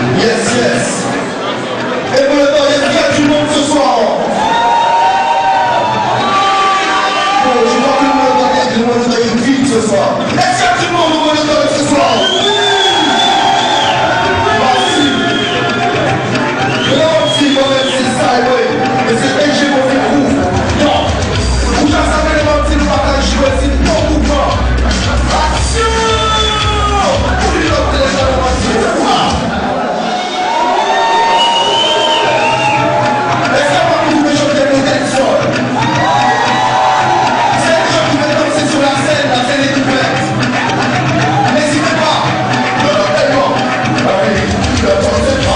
Yes, yes. Et pour le temps, il y a bien du monde ce soir. Bon, je crois que le monde doit être vite ce soir. Est-ce qu'il y a du monde au moniteur ce soir? Merci. Je l'ai aussi, moi-même, c'est ça, oui. Et c'est NG mon fait groupe. Non. Où j'en savais les mêmes petits partages, je vais essayer de tout mouvement. Action! Pour les autres, les gens, on va se faire. N'hésitez pas, ne tellement. Allez,